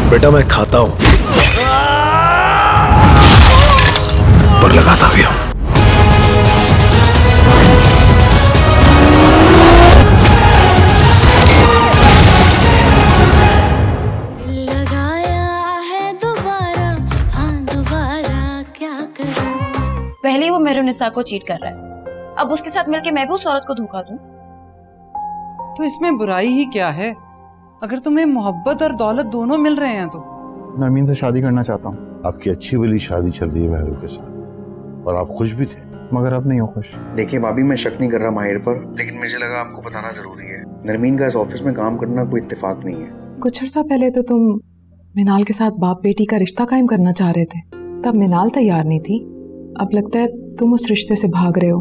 बेटा मैं खाता हूं पर लगाता भी हूं। पहले वो मेहरुनिसा को चीट कर रहा है, अब उसके साथ मिलके मैं भी उस औरत को धोखा दूं? तो इसमें बुराई ही क्या है? अगर तुम्हें मोहब्बत और दौलत दोनों मिल रहे हैं तो। नरमीन से शादी करना चाहता हूँ। आपकी अच्छी वाली शादी चल रही है महरू के साथ और आप खुश भी थे, मगर अब नहीं हो खुश। देखिए भाभी, मैं शक नहीं कर रहा माहिर पर, लेकिन मुझे लगा आपको बताना जरूरी है। नरमीन का इस ऑफिस में काम करना कोई इत्तेफाक नहीं है। कुछ अर्सा पहले तो तुम मिनाल के साथ बाप बेटी का रिश्ता कायम करना चाह रहे थे, तब मिनाल तैयार नहीं थी। अब लगता है तुम उस रिश्ते से भाग रहे हो।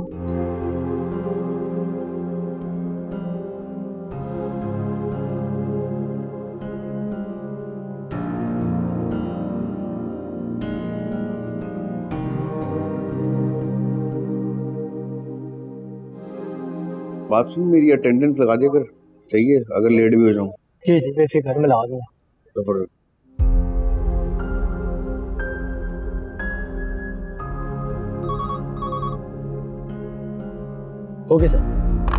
बात सुन, मेरी अटेंडेंस लगा दिया कर, सही है? अगर लेट भी हो जाऊं। जी जी बेफिक्र में लगा दूंगा। Okay sir.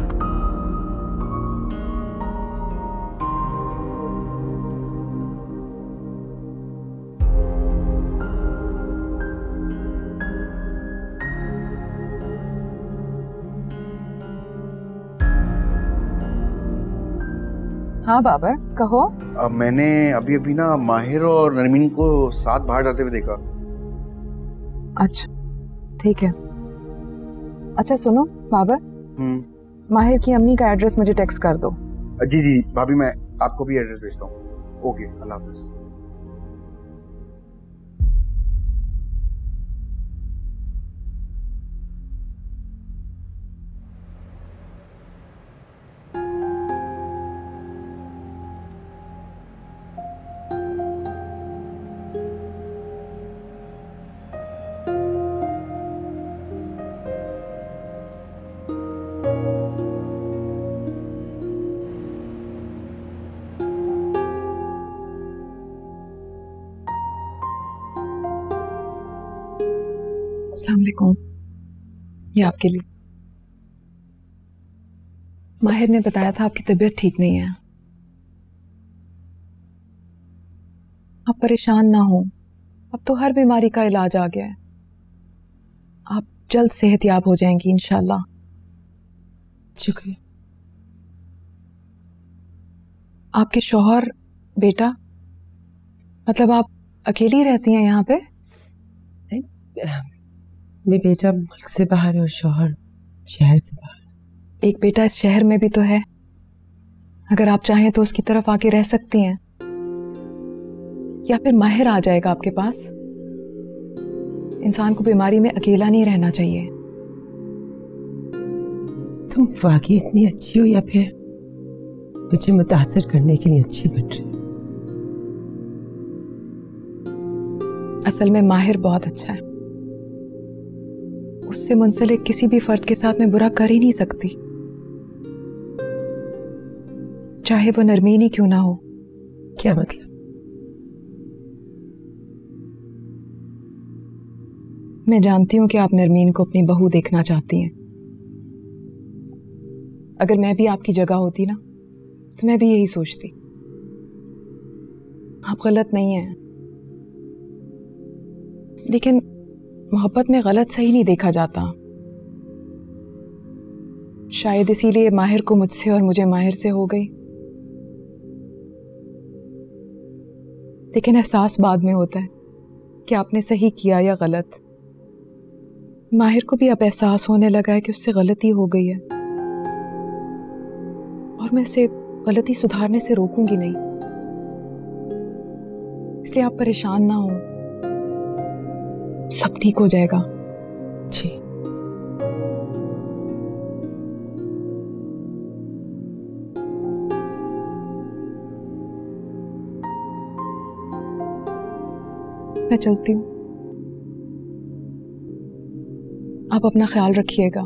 हाँ बाबर, कहो। मैंने अभी ना माहिर और नरमीन को साथ बाहर जाते हुए देखा। अच्छा ठीक है। अच्छा सुनो बाबर, माहिर की अम्मी का एड्रेस मुझे टेक्स्ट कर दो। जी जी भाभी, मैं आपको भी एड्रेस भेजता हूँ। ओके, अल्लाह हाफिज। अस्सलाम वालेकुम, ये आपके लिए। माहिर ने बताया था आपकी तबीयत ठीक नहीं है। आप परेशान ना हो, अब तो हर बीमारी का इलाज आ गया है। आप जल्द सेहतयाब हो जाएंगी इंशाल्लाह। शुक्रिया। आपके शौहर, बेटा, मतलब आप अकेली रहती हैं यहाँ पे? मेरा बेटा मुल्क से बाहर है और शौहर शहर से बाहर। एक बेटा इस शहर में भी तो है, अगर आप चाहें तो उसकी तरफ आके रह सकती हैं, या फिर माहिर आ जाएगा आपके पास। इंसान को बीमारी में अकेला नहीं रहना चाहिए। तुम वाकई इतनी अच्छी हो या फिर मुझे मुतासिर करने के लिए अच्छी बन रही हो? असल में माहिर बहुत अच्छा है, उससे मुंसलिक किसी भी फर्द के साथ मैं बुरा कर ही नहीं सकती, चाहे वो नरमीन ही क्यों ना हो। क्या मतलब? मैं जानती हूं कि आप नरमीन को अपनी बहू देखना चाहती हैं। अगर मैं भी आपकी जगह होती ना तो मैं भी यही सोचती। आप गलत नहीं हैं, लेकिन मोहब्बत में गलत सही नहीं देखा जाता। शायद इसीलिए माहिर को मुझसे और मुझे माहिर से हो गई, लेकिन एहसास बाद में होता है कि आपने सही किया या गलत। माहिर को भी अब एहसास होने लगा है कि उससे गलती हो गई है, और मैं इसे गलती सुधारने से रोकूंगी नहीं। इसलिए आप परेशान ना हो, सब ठीक हो जाएगा। जी मैं चलती हूँ, आप अपना ख्याल रखिएगा।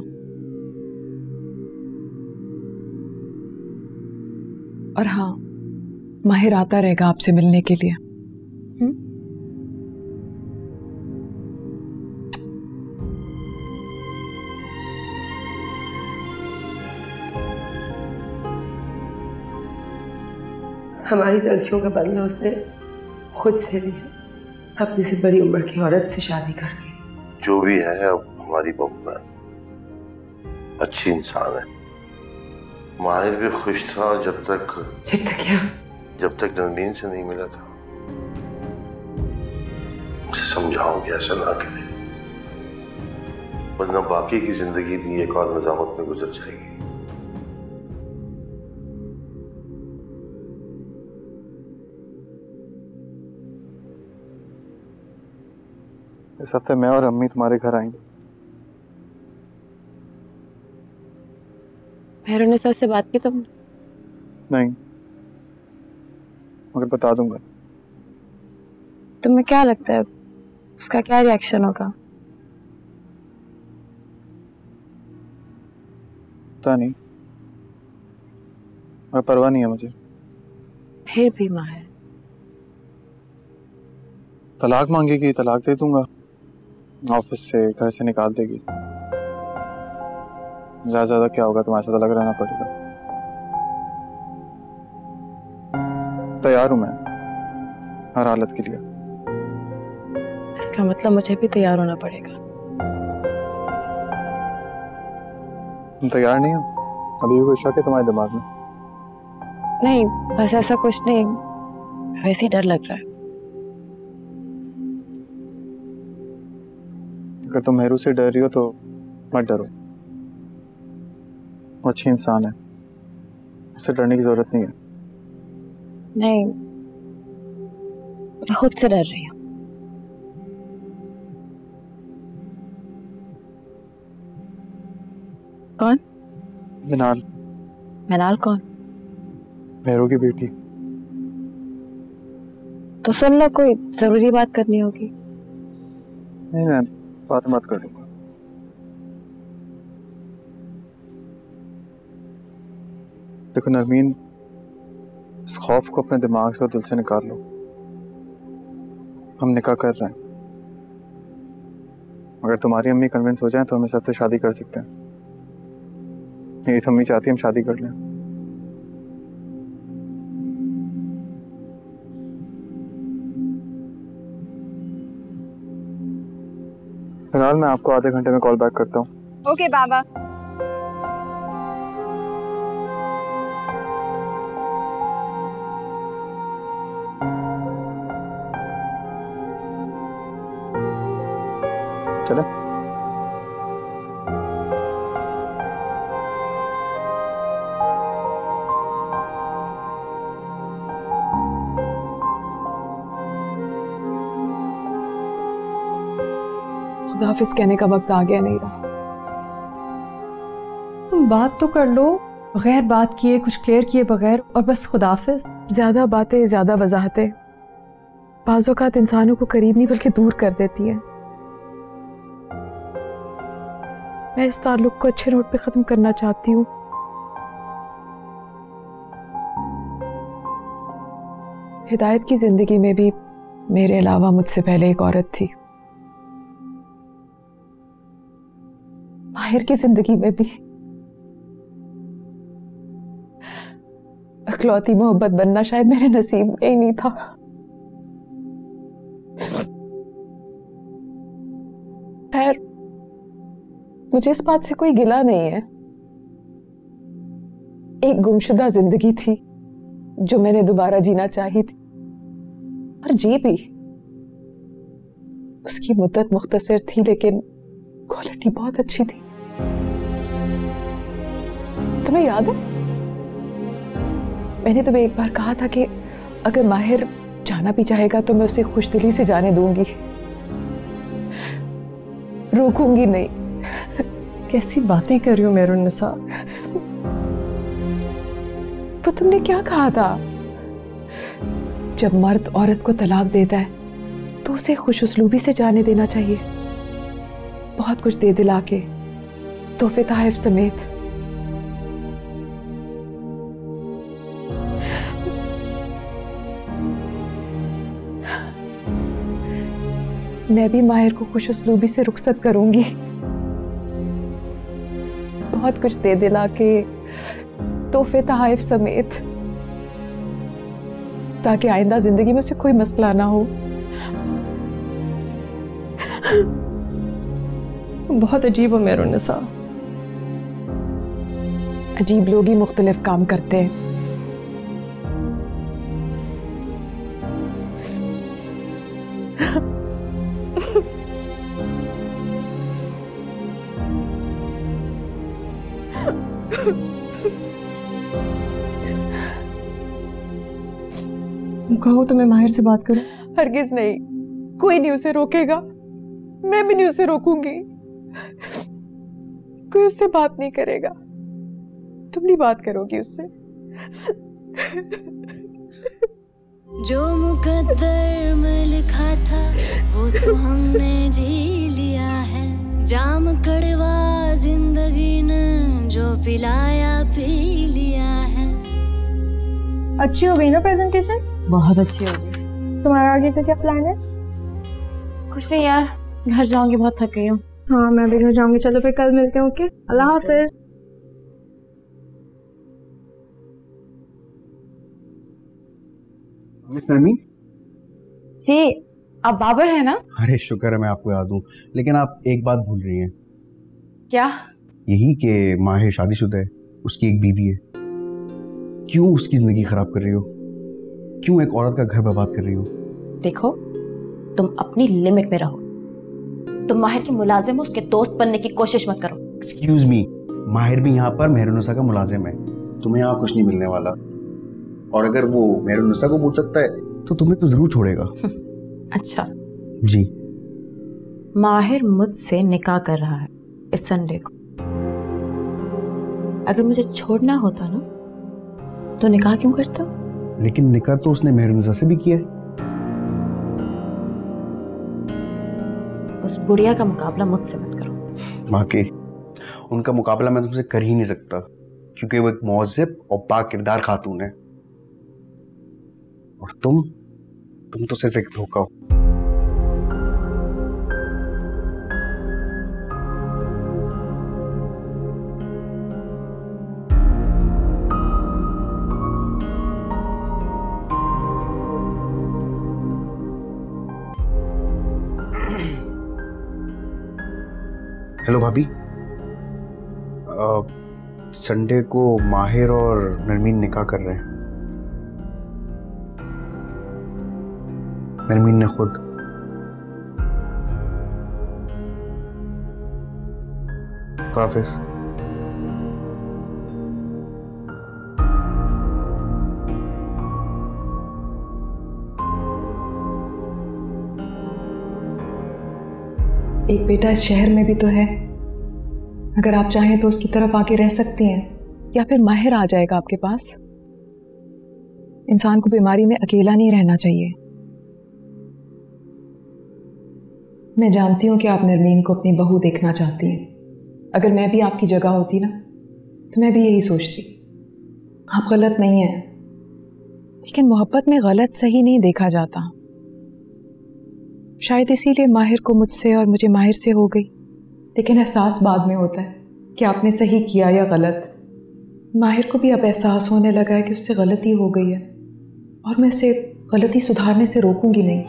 और हाँ, माहिर आता रहेगा आपसे मिलने के लिए। हमारी लड़कियों का बदला उसने खुद से लिया, अपने से बड़ी उम्र की औरत से शादी करके। जो भी है अब हमारी बहू है, अच्छी इंसान है। माहिर भी खुश था जब तक क्या? जब तक नरमीन से नहीं मिला था। उसे समझाओ कि ऐसा ना करे, वरना बाकी की जिंदगी भी एक और नजामत में गुजर जाएगी। इस हफ्ते मैं और अम्मी तुम्हारे घर आएंगे। मेहरुनिसा से बात की तुमने? नहीं, मगर बता दूंगा। तुम्हें क्या लगता है उसका क्या रिएक्शन होगा? पता नहीं, मैं परवाह नहीं है मुझे। फिर भी माहिर, तलाक मांगेगी, तलाक दे दूंगा। ऑफिस से, घर से निकाल देगी। ज्यादा क्या होगा, तुम्हारे साथ अलग रहना पड़ेगा। तैयार हूं मैं हर हालत के लिए। इसका मतलब मुझे भी तैयार होना पड़ेगा। तुम तैयार नहीं हो? अभी भी कोई शक है तुम्हारे दिमाग में? नहीं, बस ऐसा कुछ नहीं, वैसे ही डर लग रहा है। अगर तुम मेहरू से डर रही हो तो मत डरो, वो अच्छी इंसान है, उससे डरने की जरूरत नहीं है। नहीं, मैं खुद से डर रही हूँ। कौन? मिनाल। मिनाल कौन? मेहरू की बेटी। तो सुन लो, कोई जरूरी बात करनी होगी। नहीं, मैं बात मत कर लूंगा। देखो नरमीन, इस खौफ को अपने दिमाग से और दिल से निकाल लो। हम निकाह कर रहे हैं। अगर तुम्हारी अम्मी कन्विंस हो जाए तो हम इस हफ्ते शादी कर सकते हैं। मेरी तो अम्मी चाहती है हम शादी कर लें। फिलहाल मैं आपको आधे घंटे में कॉल बैक करता हूँ। ओके बाबा। चले? खुदाफिज कहने का वक्त आ गया नहीं रहा। तुम बात तो कर लो, बगैर बात किए, कुछ क्लियर किए बगैर, और बस खुदाफिज। ज्यादा बातें, ज्यादा वजाहतें बाज़ औक़ात इंसानों को करीब नहीं बल्कि दूर कर देती हैं। मैं इस ताल्लुक को अच्छे नोट पे खत्म करना चाहती हूँ। हिदायत की जिंदगी में भी मेरे अलावा मुझसे पहले एक औरत थी। माहिर की जिंदगी में भी इकलौती मोहब्बत बनना शायद मेरे नसीब में ही नहीं था। खैर, मुझे इस बात से कोई गिला नहीं है। एक गुमशुदा जिंदगी थी जो मैंने दोबारा जीना चाही थी, और जी भी। उसकी मुद्दत मुख्तसर थी लेकिन क्वालिटी बहुत अच्छी थी। तुम्हें याद है मैंने तुम्हें एक बार कहा था कि अगर माहिर जाना भी चाहेगा तो मैं उसे खुशदिली से जाने दूंगी, रोकूंगी नहीं। कैसी बातें कर रही हो मेहरुनिसा? वो तुमने क्या कहा था? जब मर्द औरत को तलाक देता है तो उसे खुशउस्लूबी से जाने देना चाहिए, बहुत कुछ दे दिला के, तोहफे तोहफ समेत। मैं भी माहिर को खुशउस्लूबी से रुखसत करूंगी, बहुत कुछ दे दिला के, तोहफे तोहफ समेत। ताकि आइंदा जिंदगी में उसे कोई मसला ना हो। बहुत अजीब हो मेहरुन्निसा। अजीब लोग ही मुख्तलिफ काम करते हैं। कहो तो मैं माहिर से बात करूं। हरगिज नहीं, कोई नहीं उसे रोकेगा, मैं भी नहीं उसे रोकूंगी। कोई उससे बात नहीं करेगा, तुम नहीं बात करोगी उससे। जो मुकद्दर में लिखा था वो तो हमने जी लिया है। जाम कड़वा जिंदगी ने जो पिलाया पी लिया है। अच्छी हो गई ना प्रेजेंटेशन? बहुत अच्छी होगी। तुम्हारा आगे का क्या प्लान है? कुछ नहीं यार, घर जाऊंगी, बहुत थक गई हूँ। हाँ मैं भी घर जाऊंगी। चलो फिर कल मिलते हैं। ओके, अल्लाह हाफिज। मिस नरमीन जी, आप बाबर है ना? अरे शुक्र है मैं आपको याद हूँ, लेकिन आप एक बात भूल रही हैं। क्या? यही कि माहिर शादीशुदा है, उसकी एक बीवी है। क्यों उसकी जिंदगी खराब कर रही हो? क्यों एक औरत का घर बर्बाद कर रही हो? देखो, तुम अपनी लिमिट में रहो। तुम माहिर के मुलाजिम हो, उसके दोस्त बनने की कोशिश मत करो। एक्सक्यूज मी, माहिर भी यहाँ पर मेहरुन्निसा का मुलाजिम है। तुम्हें यहाँ कुछ नहीं मिलने वाला, और अगर वो मेहरुन्निसा को पूछ सकता है तो तुम्हें तो जरूर छोड़ेगा। अच्छा जी, माहिर मुझसे निकाह कर रहा है इस संडे को। अगर मुझे छोड़ना होता ना तो निकाह क्यों करता? लेकिन निकाह तो उसने मेहरुन्निसा से भी किया है। उस बुढ़िया का मुकाबला मुझसे मत करो। वाकई उनका मुकाबला मैं तुमसे कर ही नहीं सकता, क्योंकि वो एक मौज़िब और पाक किरदार खातून है, और तुम तो सिर्फ एक धोखा हो। हेलो भाभी, संडे को माहिर और नरमीन निकाह कर रहे हैं। नरमीन ने खुद। हाफिज। एक बेटा इस शहर में भी तो है, अगर आप चाहें तो उसकी तरफ आके रह सकती हैं, या फिर माहिर आ जाएगा आपके पास। इंसान को बीमारी में अकेला नहीं रहना चाहिए। मैं जानती हूं कि आप नरमीन को अपनी बहू देखना चाहती हैं। अगर मैं भी आपकी जगह होती ना तो मैं भी यही सोचती। आप गलत नहीं हैं, लेकिन मोहब्बत में गलत सही नहीं देखा जाता। शायद इसीलिए माहिर को मुझसे और मुझे माहिर से हो गई, लेकिन एहसास बाद में होता है कि आपने सही किया या गलत। माहिर को भी अब एहसास होने लगा है कि उससे गलती हो गई है, और मैं उसे गलती सुधारने से रोकूंगी नहीं।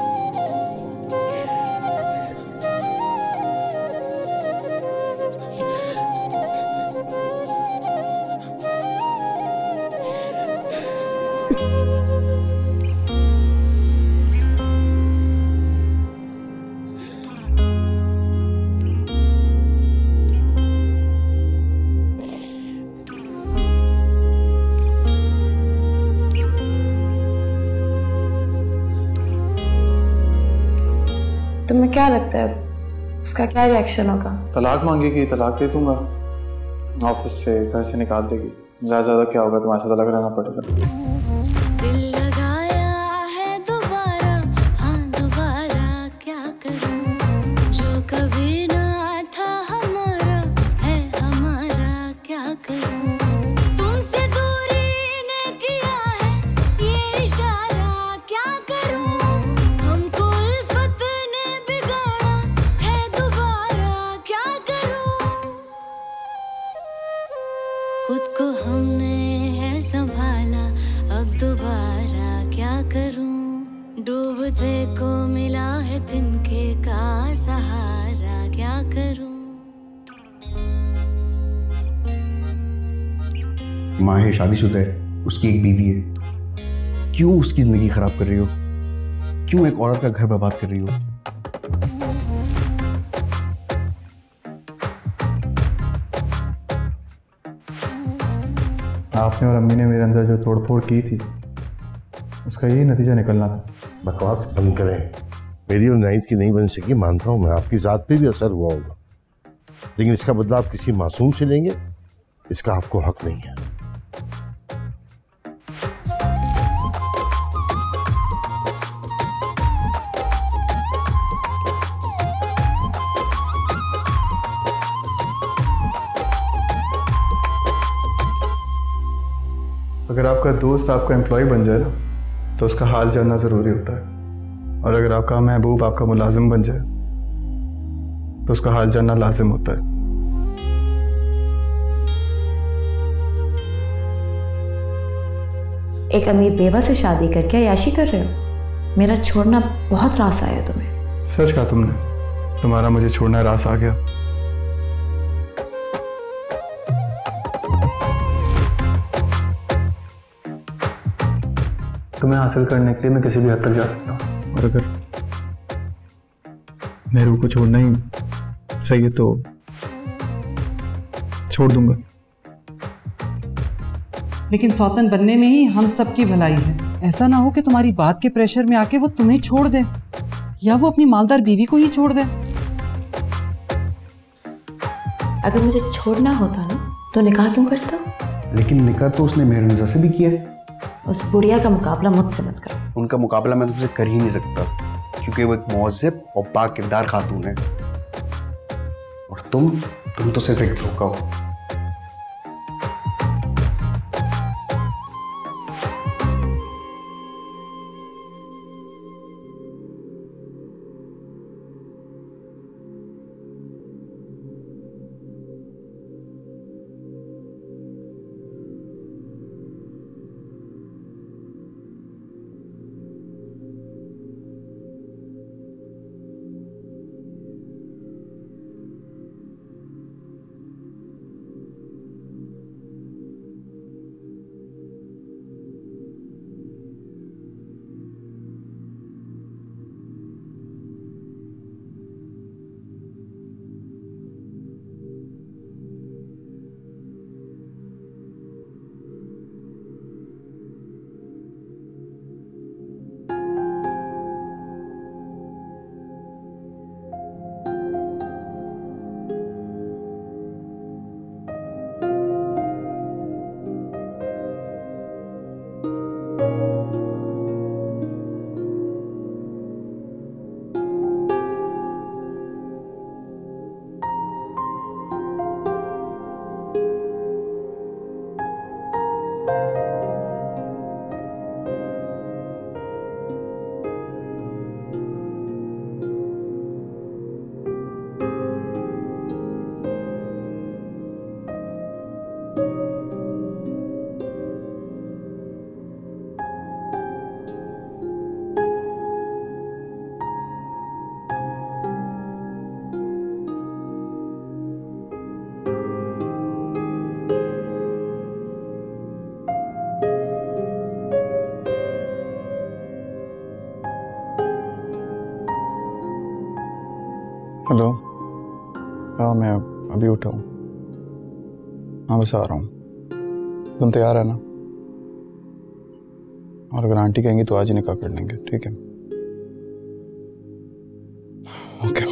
तुम्हें क्या लगता है उसका क्या रिएक्शन होगा? तलाक मांगेगी, तलाक दे दूंगा, ऑफिस से घर से निकाल देगी। ज्यादा क्या होगा, तुम्हारे साथ अलग रहना पड़ेगा। दिल लगाया है दोबारा, हाँ दोबारा क्या करूं, जो कभी ना था हमारा है हमारा क्या करूं। तुमसे दूरी ने किया है ये इशारा क्या करूं, हमको उल्फत ने बिगाड़ा है दोबारा क्या करूं। खुद को हमने है संभाला देखो मिला है तिनके का सहारा, क्या करूं। माहिर शादीशुदा है, उसकी एक बीवी है। क्यों उसकी जिंदगी खराब कर रही हो? क्यों एक औरत का घर बर्बाद कर रही हो? आपने और अम्मी ने मेरे अंदर जो तोड़फोड़ की थी उसका यही नतीजा निकलना था। बकवास बंद करें। मेरी और नाइद की नहीं बन सकी, मानता हूं मैं, आपकी जात पे भी असर हुआ होगा, लेकिन इसका बदला आप किसी मासूम से लेंगे, इसका आपको हक नहीं है। अगर आपका दोस्त आपका एम्प्लॉय बन जाए ना तो उसका हाल जानना ज़रूरी होता है, और अगर आपका महबूब आपका मुलाजिम बन जाए तो उसका हाल जानना लाजिम होता है। एक अमीर बेवा से शादी करके अयाशी कर रहे हो। मेरा छोड़ना बहुत रास आया तुम्हें। सच कहा तुमने, तुम्हारा मुझे छोड़ना रास आ गया। तुम्हें हासिल करने के लिए मैं किसी भी हद तक जा सकता हूँ, और अगर मेरू को छोड़ना ही सही है तो छोड़ दूंगा। लेकिन सौतन बनने में ही हम सबकी भलाई है। ऐसा ना हो कि तुम्हारी बात के प्रेशर में आके वो तुम्हें छोड़ दे, या वो अपनी मालदार बीवी को ही छोड़ दे। अगर मुझे छोड़ना होता ना तो निकाह क्यों करता? लेकिन निकाह तो उसने मेहरुनिसा से भी किया है। उस बुढ़िया का मुकाबला मुझसे मत करो। उनका मुकाबला मैं तुमसे कर ही नहीं सकता, क्योंकि वो एक मुअज़्ज़ब और पाक किरदार खातून है, और तुम तो सिर्फ एक धोखा हो। हेलो, हाँ मैं अभी उठा हूँ। हाँ बस आ रहा हूँ। तुम तैयार है ना? और अगर आंटी कहेंगी तो आज ही निकाह कर लेंगे, ठीक है? ओके।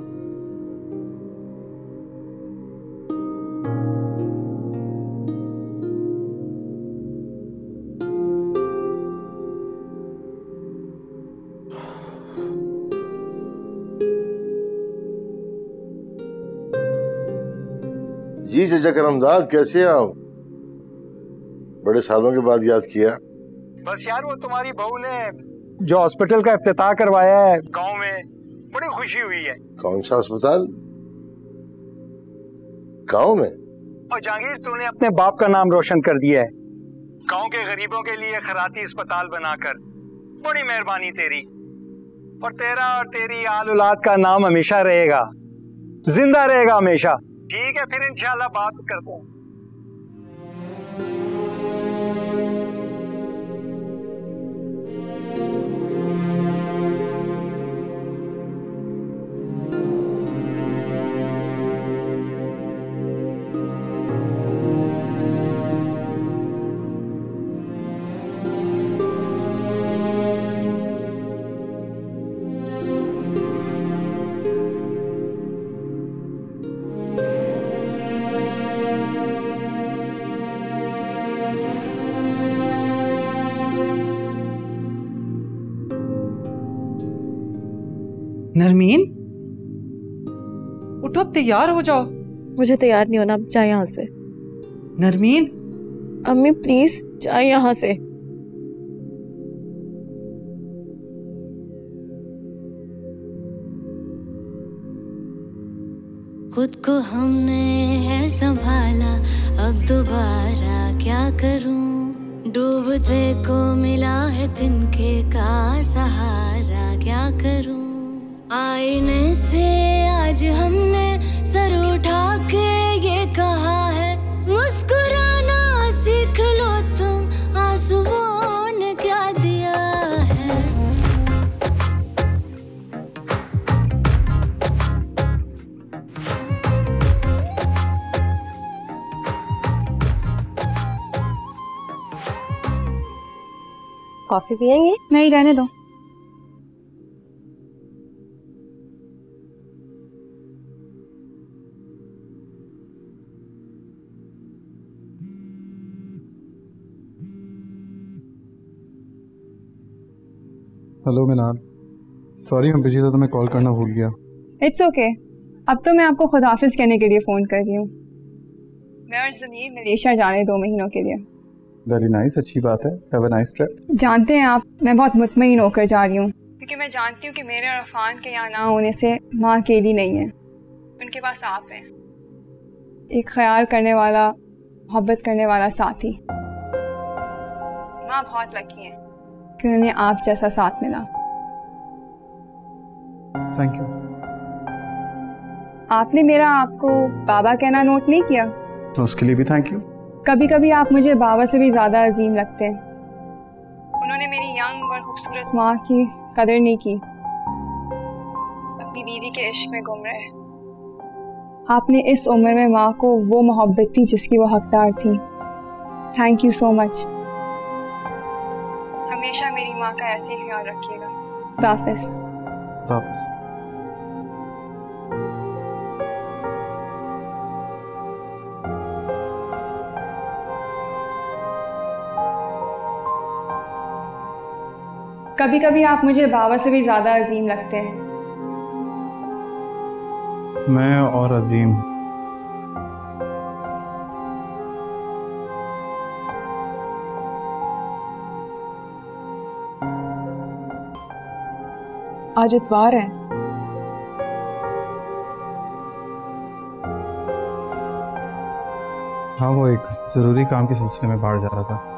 जी चचा करमदाद, कैसे आप? बड़े सालों के बाद याद किया। बस यार, वो तुम्हारी बहू ने जो हॉस्पिटल का इफ्तिताह करवाया है गांव में, बड़ी खुशी हुई है। कौन सा अस्पताल? गांव में? और जहांगीर, तूने अपने बाप का नाम रोशन कर दिया है गांव के गरीबों के लिए खैराती अस्पताल बनाकर। बड़ी मेहरबानी तेरी। और तेरा और तेरी आल औलाद का नाम हमेशा रहेगा, जिंदा रहेगा हमेशा। ठीक है, फिर इंशाल्लाह बात करते हैं। नरमीन, उठो, अब तैयार हो जाओ। मुझे तैयार नहीं होना, अब जाए यहाँ से। नरमीन, अम्मी प्लीज जाए यहाँ से। खुद को हमने है संभाला, अब दोबारा क्या करूं। डूबते को मिला है तिनके का सहारा, क्या करूं। आईने से आज हमने सर उठा के ये कहा है, मुस्कुराना सीख लो तुम, आंसुओं ने क्या दिया है। कॉफी पियेंगे? नहीं, रहने दो। हेलो मिनाल, सॉरी मैं बिजी था तो मैं कॉल करना भूल गया। It's okay. अब तो मैं आपको खुदाफिज कहने के लिए फ़ोन कर रही हूँ। मैं और ज़मीर मलेशिया जाने 2 महीनों के लिए। वेरी नाइस, अच्छी बात है। Have a nice trip. जानते हैं आप, मैं बहुत मुतमईन होकर जा रही हूँ, क्योंकि मैं जानती हूँ कि मेरे और अफान के यहाँ ना होने से माँ अकेली नहीं है, उनके पास आप हैं, एक ख्याल करने वाला, मोहब्बत करने वाला साथी। माँ बहुत लकी है कि उन्हें आप जैसा साथ मिला। Thank you. आपने मेरा आपको बाबा कहना नोट नहीं किया, तो उसके लिए भी थैंक यू। कभी कभी आप मुझे बाबा से भी ज़्यादा अजीम लगते हैं। उन्होंने मेरी यंग और खूबसूरत माँ की कदर नहीं की, अपनी बीवी के इश्क में गुम रहे। आपने इस उम्र में माँ को वो मोहब्बत दी जिसकी वो हकदार थी। Thank you so much. हमेशा मेरी माँ का ऐसे ही ख्याल रखिएगा। खुदा हाफिज़। खुदा हाफिज़। कभी कभी आप मुझे बाबा से भी ज़्यादा अजीम लगते हैं। मैं और अजीम। आज इतवार है। हाँ, वो एक जरूरी काम के सिलसिले में बाहर जा रहा था।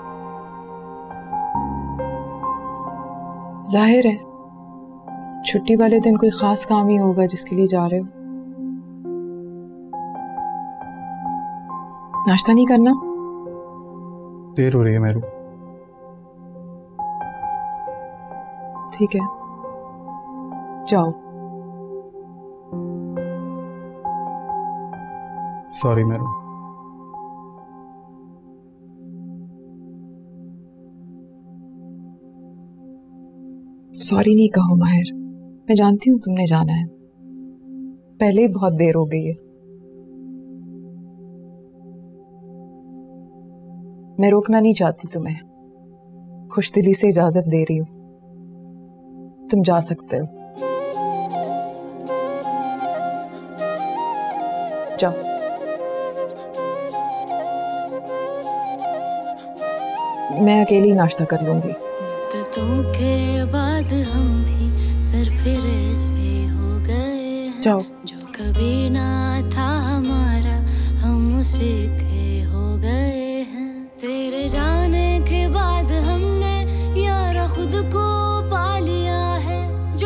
जाहिर है छुट्टी वाले दिन कोई खास काम ही होगा जिसके लिए जा रहे हो। नाश्ता नहीं करना? देर हो रही है मेरू। ठीक है, जाओ। सॉरी मेरू। सॉरी नहीं कहो माहिर, मैं जानती हूँ तुमने जाना है, पहले ही बहुत देर हो गई है। मैं रोकना नहीं चाहती तुम्हें, खुशदिली से इजाजत दे रही हूँ, तुम जा सकते हो, जाओ। मैं अकेली नाश्ता कर लूंगी। मुद्दतों के बाद हम भी सर फिरे से हो गए हैं। जाओ। जो कभी ना था हमारा हम उसी के हो गए हैं। तेरे जाने के बाद हमने यारा खुद को पा लिया है।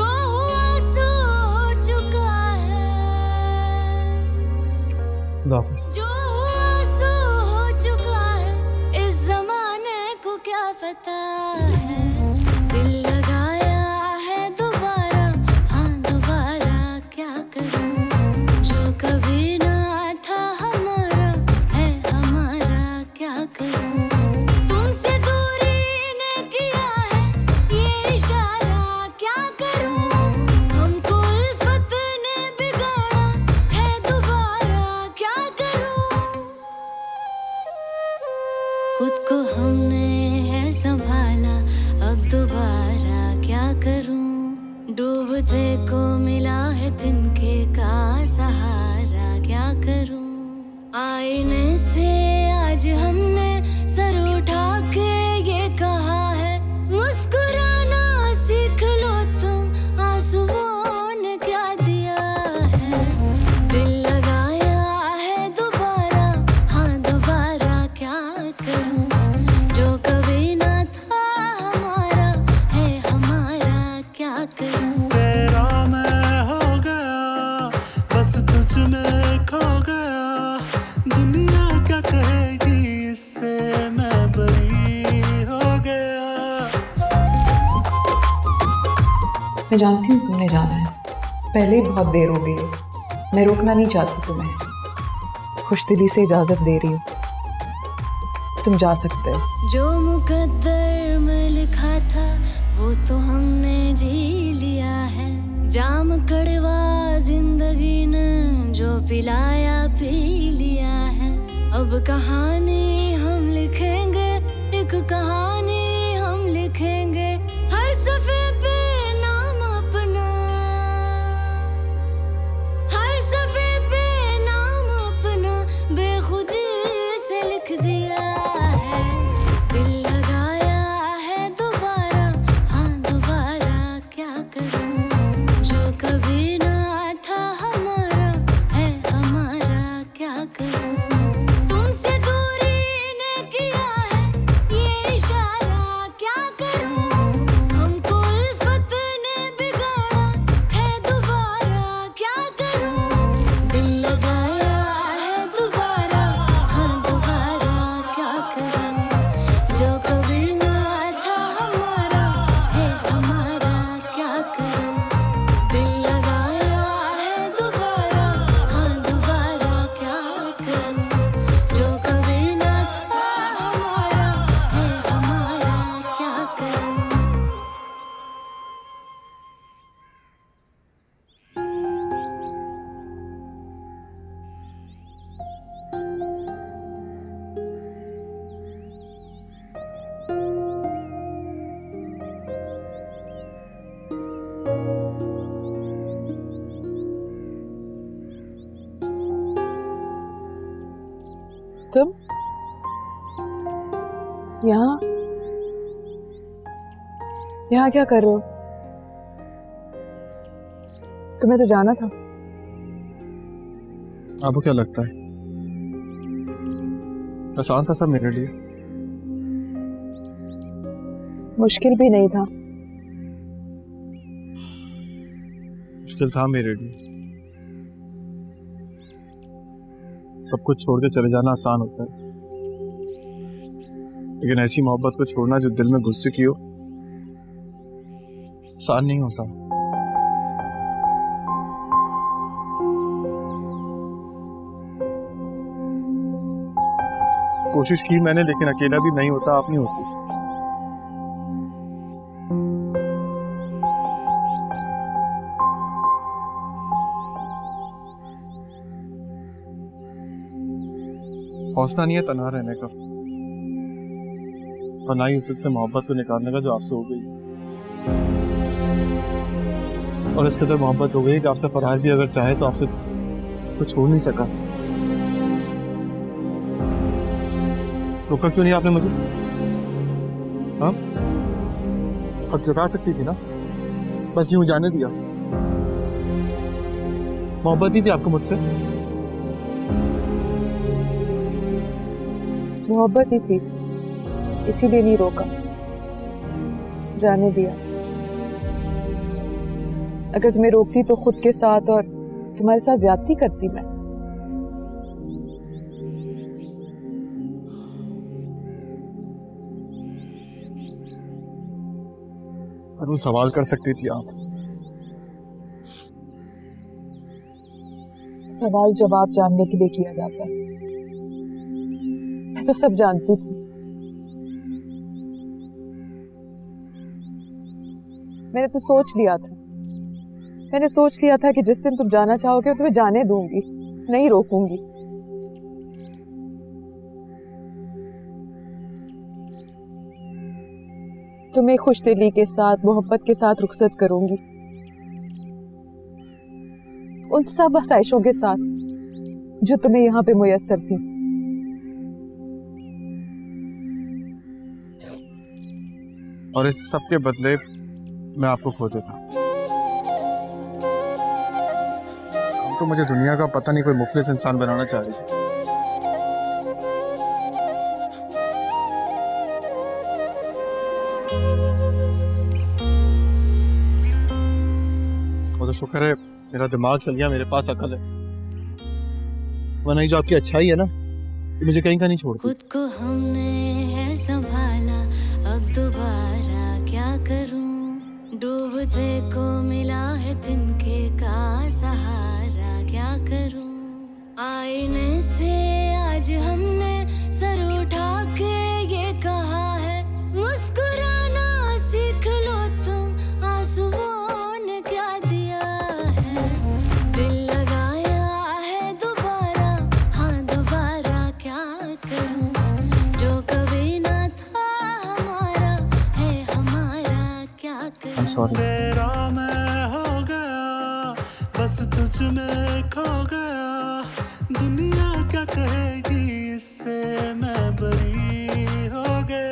जो हुआ सो हो चुका है, इस जमाने को क्या पता है। दिल लगाया है दोबारा, हाँ दोबारा क्या करूं। जो कभी ना था हमारा है हमारा, क्या करूं। तुमसे दूरी ने किया है ये इशारा, क्या करूं। हमको उल्फत ने बिगाड़ा है दोबारा, क्या करूं। खुद को हमने है संभाला, अब दोबारा क्या करूं। डूबते को मिला है तिनके का सहारा, क्या करूं। आईने से आज हमने सर उठा के ये कहा है, मुस्कुराना सीख लो तुम, आंसुओं ने क्या दिया है। दिल लगाया है दोबारा, हाँ दोबारा क्या करूं। जो कभी ना था हमारा है हमारा, क्या करूं। तेरा मैं हो गया, बस तुझ में खो गया। दुनिया क्या कहेगी इससे, मैं बरी हो गया। मैं जानती हूँ तुमने जाना है, पहले ही बहुत देर हो गई है। मैं रोकना नहीं चाहती तुम्हें, खुशदिली से इजाज़त दे रही हूँ, तुम जा सकते हो। जो मुकद्दर में लिखा था वो तो हमने जी लिया है। जाम कड़वा जिंदगी ने जो पिलाया पी लिया है। अब कहानी हम लिखेंगे, एक कहानी हम लिखेंगे, हर सफ़े पे नाम अपना, हर सफ़े पे नाम अपना बेखुदी से लिख दिया है। दिल लगाया है दोबारा, हाँ दोबारा क्या करूं। जो कभी ना था हमारा है हमारा, क्या करूं। तुमसे दूरी ने किया है ये इशारा, क्या करूं। हमको उल्फत ने बिगाड़ा है दोबारा, क्या करूं। दिल लगाया है दोबारा, हाँ दोबारा क्या करूं। जो कभी ना था हमारा है हमारा, क्या करूं। दिल लगाया है दोबारा, हाँ दोबारा क्या करूं। जो कभी ना था हमारा है हमारा, क्या करूं। तुम यहाँ यहाँ क्या कर रहे हो। तुम्हें तो जाना था। आपको क्या लगता है आसान था सब मेरे लिए? मुश्किल भी नहीं था। मुश्किल था मेरे लिए। सब कुछ छोड़ के चले जाना आसान होता है, लेकिन ऐसी मोहब्बत को छोड़ना जो दिल में घुस चुकी हो आसान नहीं होता। कोशिश की मैंने, लेकिन अकेला भी नहीं होता, आप नहीं होती। हौसला नहीं है तन्हा रहने का, और ना ही इस दिल से मोहब्बत को निकालने का जो आपसे हो गई। और इस कदर मोहब्बत हो गई कि आपसे फरार भी अगर चाहे तो आपसे को छोड़ नहीं सका। रोका क्यों नहीं आपने मुझे? हाँ, अब जता सकती थी ना, बस यूं जाने दिया। मोहब्बत नहीं थी आपको मुझसे? मोहब्बत ही थी, इसीलिए नहीं रोका, जाने दिया। अगर तुम्हें रोकती तो खुद के साथ और तुम्हारे साथ ज्यादती करती मैं। करूं, सवाल कर सकती थी आप। सवाल जवाब जानने के लिए किया जाता है। मैं तो सब जानती थी। मैंने तो सोच लिया था, मैंने सोच लिया था कि जिस दिन तुम जाना चाहोगे तुम्हें जाने दूंगी, नहीं रोकूंगी। तुम्हें खुशदिली के साथ, मोहब्बत के साथ रुखसत करूंगी, उन सब आसाइशों के साथ जो तुम्हें यहाँ पे मुयस्सर थी। और इस सब के बदले मैं आपको खो देता। हम तो मुझे दुनिया का पता नहीं कोई मुफलिस इंसान बनाना चाह रही थी। वो तो शुक्र है मेरा दिमाग चल गया, मेरे पास अकल है, वरना जो आपकी अच्छाई है ना, ये मुझे कहीं का नहीं छोड़ती। खुद को हमने है संभाला, अब दोबारा क्या करूं, डूबते को मिला है तिनके का सहारा, क्या करूं। आईने से आज हमने सर उठा के ये कहा है, मुस्कुराना सीख लो तुम, आंसुओं ने क्या दिया है, दिल लगाया है दोबारा, हाँ दोबारा क्या करूं, जो कभी ना था हमारा है हमारा, क्या करूं। तेरा मैं हो गया, बस तुझ में खो गया, दुनिया क्या कहेगी इससे मैं बरी हो गया।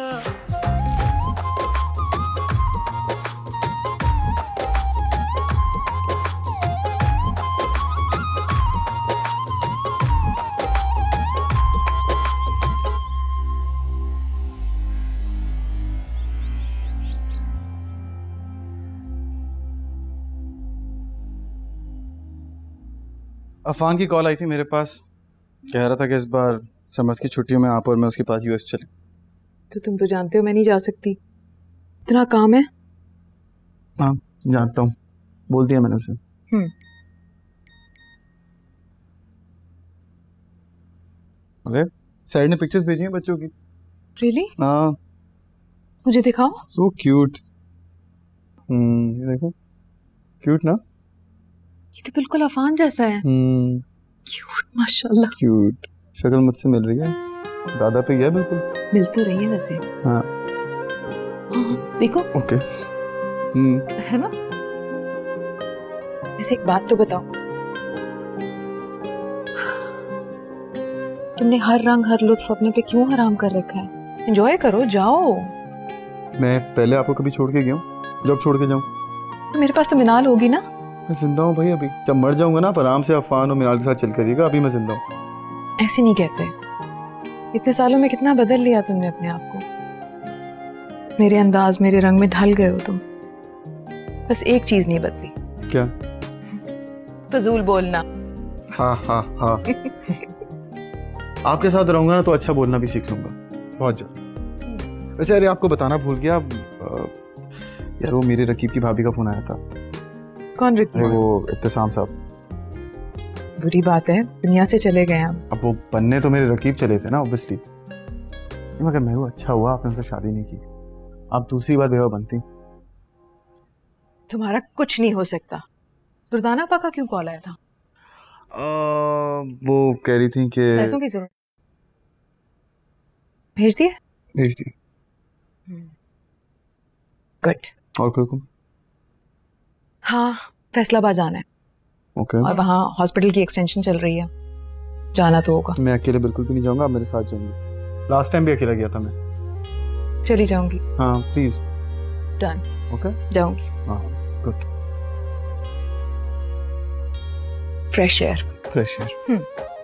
अफान की कॉल आई थी मेरे पास, कह रहा था कि इस बार समर्स की छुट्टियों में आप और मैं उसके पास यूएस चले। तो तुम तो जानते हो मैं नहीं जा सकती, इतना काम है। हाँ जानता हूँ, बोल दिया मैंने उसे। अरे सैड ने पिक्चर्स भेजी हैं बच्चों की। रियली? हाँ मुझे दिखाओ। So cute. ये देखो, क्यूट ना? ये तो बिल्कुल अफान जैसा है। क्यूट, माशाल्लाह। क्यूट, शक्ल मुझसे मिल रही है, दादा पे गया बिल्कुल। मिल तो रही है वैसे। हाँ देखो। ओके। है ना? वैसे एक बात तो बताओ, तुमने हर रंग हर लुत्फ अपने पे क्यों हराम कर रखा है? एंजॉय करो, जाओ। मैं पहले आपको कभी छोड़ के गया हूँ? जब छोड़ के जाऊँ तो मेरे पास तो मिनाल होगी ना। मैं जिंदा हूँ भाई, अभी जब मर जाऊंगा ना, आराम से अफान और मिनाल के साथ चल करिएगा, अभी मैं जिंदा हूँ। ऐसे नहीं कहते, इतने सालों में कितना बदल लिया तुमने अपने आप को। मेरे अंदाज, मेरे रंग में ढल गए हो तुम। बस एक चीज नहीं बदली। क्या? फजूल बोलना। हाँ हाँ हाँ। आपके साथ रहूंगा ना तो अच्छा बोलना भी सीख लूंगा बहुत जल्द। वैसे अरे आपको बताना भूल गया यार, वो मेरे रकीब की भाभी का फोन आया था। कौन रकीब? वो इत्तेसाम साहब। बुरी बात है, दुनिया से चले गए हम। अब वो बनने तो मेरे रकीब चले थे ना ऑब्वियसली, मगर मैं वो अच्छा हुआ आपने उनसे शादी नहीं की, आप दूसरी बार बेवा बनती। तुम्हारा कुछ नहीं हो सकता। दुर्दाना पा का क्यों कॉल आया था? वो कह रही थी कि पैसों की जरूरत। भेज दिए? भेज दिए। गुड। और कोई हुक्म? हाँ, फैसलाबाद जाना है। ओके। और वहाँ हॉस्पिटल की एक्सटेंशन चल रही है, जाना तो होगा। मैं अकेले बिल्कुल भी नहीं जाऊंगा, आप मेरे साथ जाएंगे। लास्ट टाइम भी अकेला गया था मैं। चली जाऊंगी। हाँ प्लीज। डन। ओके जाऊंगी। हाँ good. Fresh air. Fresh air.